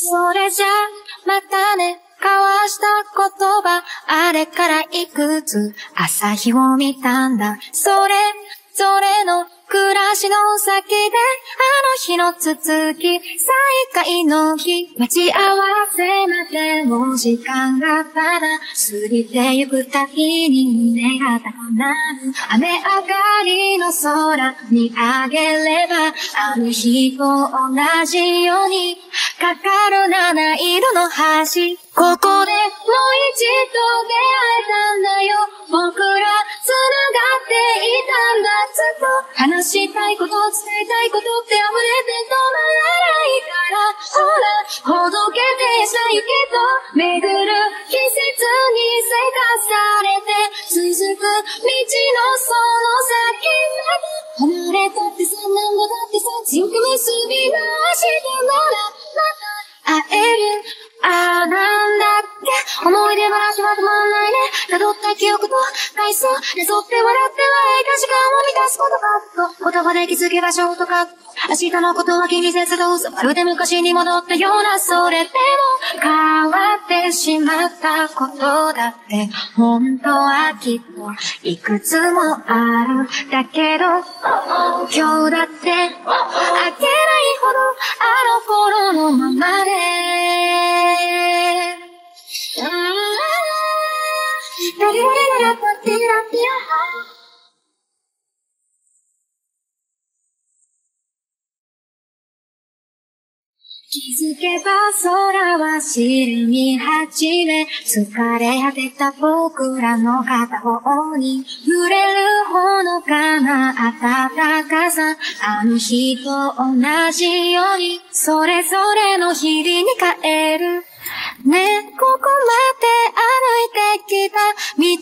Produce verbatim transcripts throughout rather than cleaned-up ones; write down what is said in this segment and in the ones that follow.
それじゃ、またね、交わした言葉、あれからいくつ朝日を見たんだ。それぞれの暮らしの先で、あの日の続き、再会の日、待ち合わせまでも時間がただ過ぎてゆくたびに胸が高鳴る。雨上がりの空見上げれば、あの日と同じようにかかる七色の橋。ここでもう一度出会えたんだよ。僕ら繋がっていたんだ。ずっと話したいこと、伝えたいことって溢れて止まらないから。ほら、ほどけてした雪と巡る季節にせかされて続く道のその先まで離れたってさ、何度だってさ、強く結び直してならまた会える。ああ、なんだっけ、思い出話は止まんないね。辿った記憶と回想、なぞって笑ってはいた時間を満たすことかと、言葉で気づけばショートカット。明日のことは気にせずどうぞ、まるで昔に戻ったような。それでも変わってしまったことだって本当はきっといくつもある。だけど今日だってあっけないほどあの頃のままで、ああラリラリララパティラティア気づけば空は沈み始め、疲れ果てた僕らの片方に揺れるほのかな暖かさ。あの日と同じようにそれぞれの日々に帰る。ね、ここまで歩いてきた道はそれぞれ違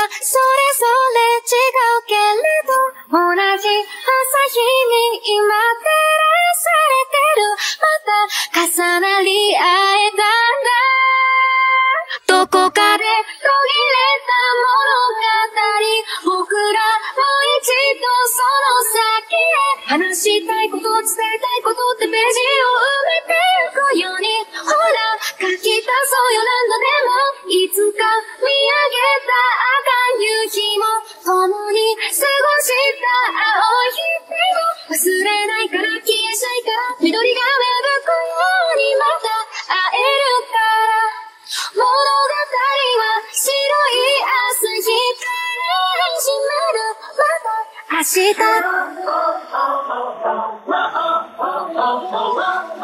うけれど、同じ朝日に今照らされてる。また重なり合えたんだ。どこかで途切れた物語、僕らもう一度その先へ話したいこと、伝えたいことってページを埋めてゆくように。ほら書き足そうよ何度でも、いつか見上げた赤い夕日も共に過ごした青い日々も忘れないから消えないから緑が芽吹くようにまた会えるから。物語は白い朝日から始まる。また明日